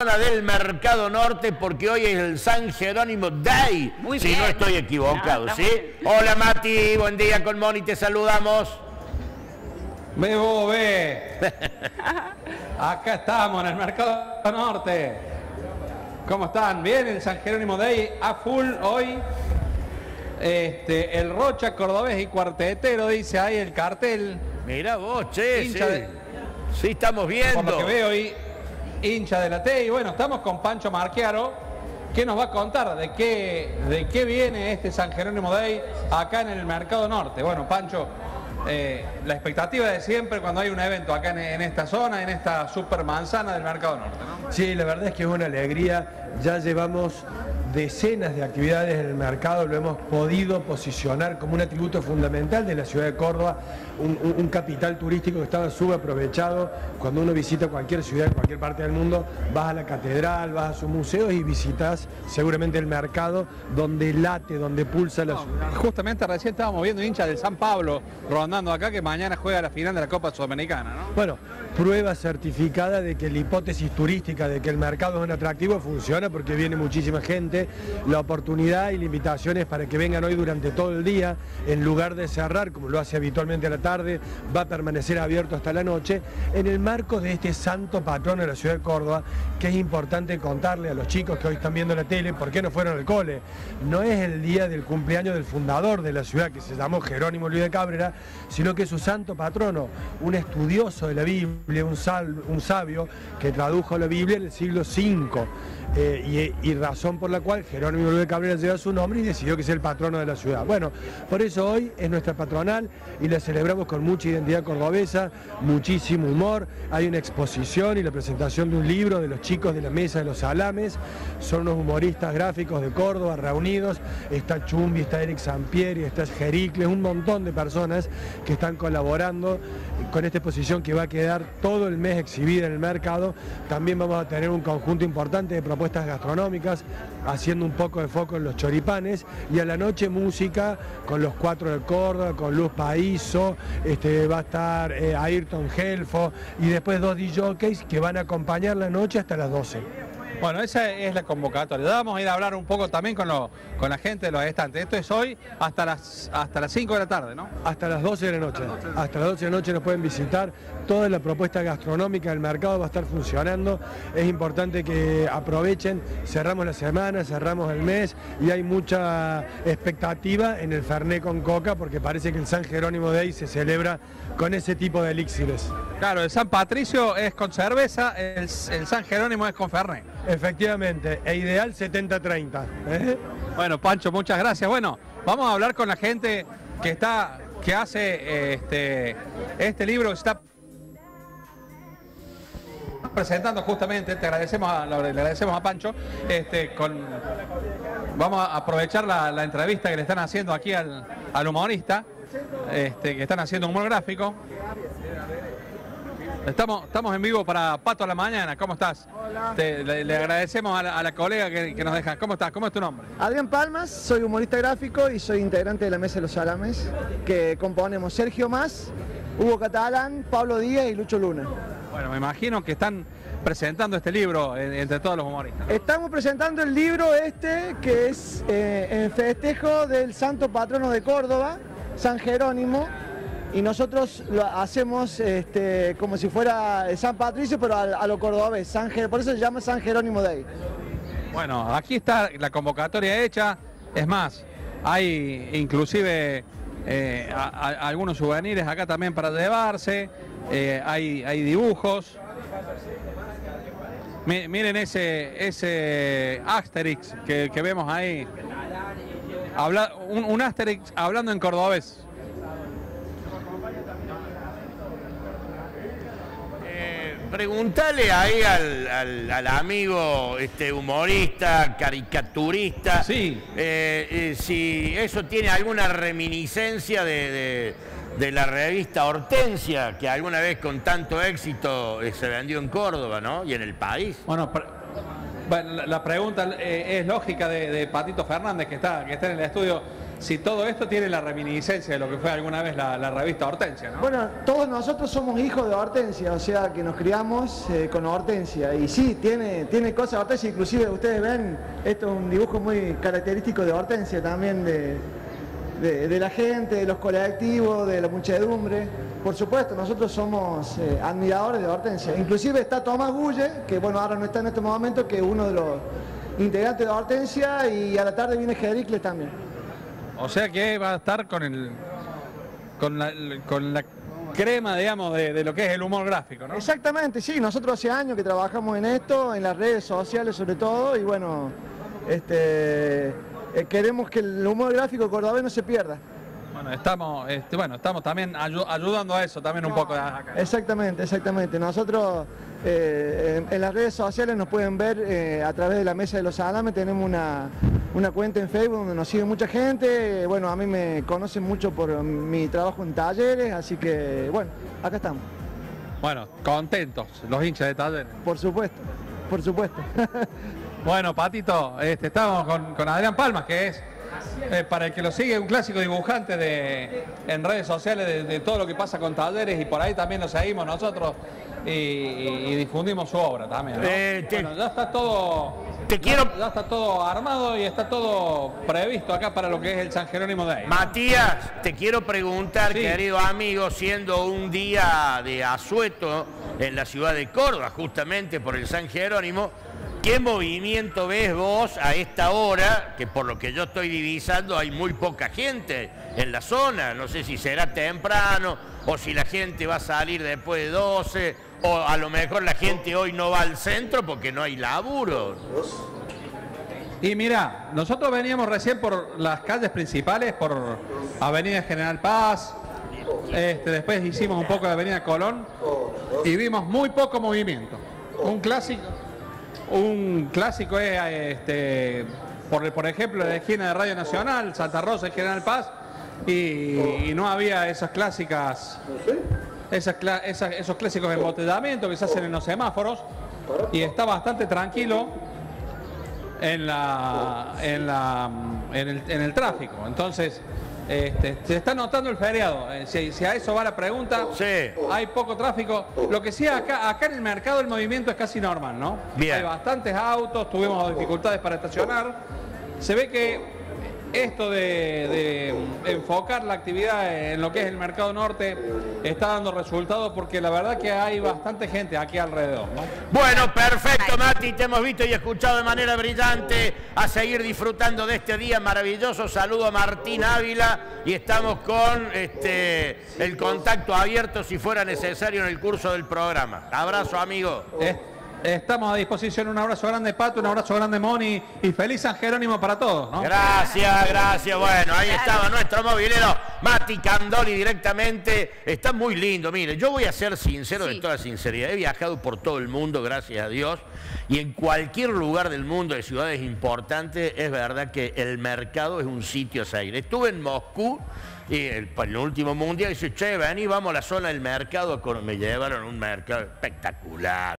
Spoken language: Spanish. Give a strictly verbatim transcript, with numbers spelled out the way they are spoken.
Del Mercado Norte, porque hoy es el San Jerónimo Day, Muy si bien. no estoy equivocado, No, ¿sí? Hola Mati, buen día con Moni, te saludamos. Ve vos, ve. Acá estamos en el Mercado Norte. ¿Cómo están? Bien, el San Jerónimo Day a full hoy. Este, el Rocha, cordobés y cuartetero, dice ahí el cartel. Mira vos, che, sí. De, sí, estamos viendo. Por lo que veo hoy, hincha de la T. Y bueno, estamos con Pancho Marchiaro, que nos va a contar de qué, de qué viene este San Jerónimo Day acá en el Mercado Norte. Bueno, Pancho, eh, la expectativa de siempre cuando hay un evento acá en, en esta zona, en esta super manzana del Mercado Norte, ¿no? Sí, la verdad es que es una alegría. Ya llevamos decenas de actividades en el mercado, lo hemos podido posicionar como un atributo fundamental de la ciudad de Córdoba, un, un, un capital turístico que estaba subaprovechado. Cuando uno visita cualquier ciudad en cualquier parte del mundo, vas a la catedral, vas a sus museos y visitas seguramente el mercado donde late, donde pulsa la ciudad. Justamente recién estábamos viendo hinchas del San Pablo rondando acá, que mañana juega la final de la Copa Sudamericana, ¿no? Bueno, prueba certificada de que la hipótesis turística de que el mercado es un atractivo funciona, porque viene muchísima gente. La oportunidad y la invitación es para que vengan hoy durante todo el día, en lugar de cerrar como lo hace habitualmente a la tarde, va a permanecer abierto hasta la noche, en el marco de este santo patrono de la ciudad de Córdoba, que es importante contarle a los chicos que hoy están viendo la tele por qué no fueron al cole. No es el día del cumpleaños del fundador de la ciudad, que se llamó Jerónimo Luis de Cabrera, sino que es su santo patrono, un estudioso de la Biblia, un, sal, un sabio que tradujo la Biblia en el siglo cinco, eh, y, y razón por la cual Jerónimo Luis de Cabrera lleva su nombre y decidió que sea el patrono de la ciudad. Bueno, por eso hoy es nuestra patronal y la celebramos con mucha identidad cordobesa, muchísimo humor. Hay una exposición y la presentación de un libro de los chicos de la Mesa de los Salames. Son unos humoristas gráficos de Córdoba reunidos. Está Chumbi, está Eric Sampieri, está Jericles, un montón de personas que están colaborando con esta exposición que va a quedar todo el mes exhibida en el mercado. También vamos a tener un conjunto importante de propuestas gastronómicas, haciendo un poco de foco en los choripanes, y a la noche música con los Cuatro de Córdoba, con Luz Paíso, este, va a estar eh, Ayrton Gelfo, y después dos D Js que van a acompañar la noche hasta las doce. Bueno, esa es la convocatoria. Vamos a ir a hablar un poco también con, lo, con la gente de los estantes. Esto es hoy hasta las, hasta las cinco de la tarde, ¿no? Hasta las doce de la noche. Hasta las doce de la noche nos pueden visitar. Toda la propuesta gastronómica del mercado va a estar funcionando. Es importante que aprovechen. Cerramos la semana, cerramos el mes y hay mucha expectativa en el Fernet con Coca, porque parece que el San Jerónimo Day se celebra con ese tipo de elixires. Claro, el San Patricio es con cerveza, el, el San Jerónimo es con Fernet. Efectivamente, e ideal setenta treinta. ¿eh? Bueno, Pancho, muchas gracias. Bueno, vamos a hablar con la gente que está, que hace este, este libro que está presentando justamente. Te agradecemos a, le agradecemos a Pancho. Este, con, vamos a aprovechar la, la entrevista que le están haciendo aquí al, al humorista, este, que están haciendo un humor gráfico. Estamos, estamos en vivo para Pato a la Mañana. ¿Cómo estás? Hola. Te, le, le agradecemos a la, a la colega que, que nos deja. ¿Cómo estás? ¿Cómo es tu nombre? Adrián Palmas, soy humorista gráfico y soy integrante de la Mesa de los Salames, que componemos Sergio Mas, Hugo Catalán, Pablo Díaz y Lucho Luna. Bueno, me imagino que están presentando este libro entre todos los humoristas. Estamos presentando el libro este, que es eh, en festejo del santo patrono de Córdoba, San Jerónimo. Y nosotros lo hacemos este, como si fuera San Patricio, pero a, a lo cordobés, San, por eso se llama San Jerónimo Day. Bueno, aquí está la convocatoria hecha. Es más, hay inclusive eh, a, a, algunos souvenirs acá también para llevarse. Eh, hay, hay dibujos. Mi, miren ese, ese Asterix que, que vemos ahí. Habla, un, un Asterix hablando en cordobés. Preguntale ahí al, al, al amigo este, humorista, caricaturista, sí. eh, eh, si eso tiene alguna reminiscencia de, de, de la revista Hortensia, que alguna vez con tanto éxito eh, se vendió en Córdoba, ¿no? Y en el país. Bueno, la, la pregunta eh, es lógica de, de Patito Fernández, que está, que está en el estudio. si todo esto tiene la reminiscencia de lo que fue alguna vez la, la revista Hortensia, ¿no? Bueno, todos nosotros somos hijos de Hortensia, o sea que nos criamos eh, con Hortensia. Y sí, tiene, tiene cosas de Hortensia, inclusive ustedes ven, esto es un dibujo muy característico de Hortensia también, de, de, de la gente, de los colectivos, de la muchedumbre. Por supuesto, nosotros somos eh, admiradores de Hortensia. Inclusive está Tomás Gulle, que bueno, ahora no está en este momento, que es uno de los integrantes de Hortensia, y a la tarde viene Jericles también. O sea que va a estar con el con la, con la crema, digamos, de, de lo que es el humor gráfico, ¿no? Exactamente, sí, nosotros hace años que trabajamos en esto, en las redes sociales sobre todo, y bueno, este, eh, queremos que el humor gráfico cordobés no se pierda. Bueno, estamos, este, bueno, estamos también ayu ayudando a eso, también un poco acá. Exactamente, exactamente. Nosotros eh, en, en las redes sociales nos pueden ver eh, a través de la Mesa de los Salames, tenemos una, una cuenta en Facebook donde nos sigue mucha gente. Bueno, a mí me conocen mucho por mi trabajo en talleres, así que bueno, acá estamos. Bueno, contentos los hinchas de Talleres. Por supuesto, por supuesto. Bueno, Patito, este, estamos con, con Adrián Palmas, que es, eh, para el que lo sigue, un clásico dibujante de, en redes sociales de, de todo lo que pasa con Talleres, y por ahí también lo seguimos nosotros y, y, y difundimos su obra también, ¿no? Eh, te, bueno, ya está todo, te quiero... ya, ya está todo armado y está todo previsto acá para lo que es el San Jerónimo Day, ¿no? Matías, te quiero preguntar, Sí. querido amigo, siendo un día de asueto en la ciudad de Córdoba, justamente por el San Jerónimo, ¿qué movimiento ves vos a esta hora? Que por lo que yo estoy divisando hay muy poca gente en la zona. No sé si será temprano o si la gente va a salir después de doce, o a lo mejor la gente hoy no va al centro porque no hay laburo. Y mira, nosotros veníamos recién por las calles principales, por Avenida General Paz, este, después hicimos un poco de Avenida Colón y vimos muy poco movimiento. Un clásico... Un clásico es, este, por, por ejemplo, la esquina de Radio Nacional, Santa Rosa y General Paz, y, y no había esas clásicas, esas, esas, esos clásicos de embotellamiento que se hacen en los semáforos, y está bastante tranquilo en, la, en, la, en, el, en el tráfico. Entonces, este, se está notando el feriado. Si, si a eso va la pregunta, Sí. hay poco tráfico. Lo que sí, acá, acá en el mercado el movimiento es casi normal, ¿no? Bien. Hay bastantes autos, tuvimos dificultades para estacionar. Se ve que esto de, de enfocar la actividad en lo que es el mercado norte está dando resultados, porque la verdad que hay bastante gente aquí alrededor, ¿no? Bueno, perfecto, Mati, te hemos visto y escuchado de manera brillante. A seguir disfrutando de este día maravilloso. Saludo a Martín Ávila y estamos con este, el contacto abierto si fuera necesario en el curso del programa. Abrazo, amigo. Es- Estamos a disposición. Un abrazo grande, Pato, un abrazo grande, Moni, y feliz San Jerónimo para todos, ¿no? Gracias, gracias. Bueno, ahí estaba nuestro movilero, Mati Candoli, directamente. Está muy lindo, mire, yo voy a ser sincero, Sí. de toda sinceridad. He viajado por todo el mundo, gracias a Dios, y en cualquier lugar del mundo de ciudades importantes, es verdad que el mercado es un sitio a seguir. Estuve en Moscú, y el, para el último mundial, y dice, che, vení, vamos a la zona del mercado. Me llevaron a un mercado espectacular.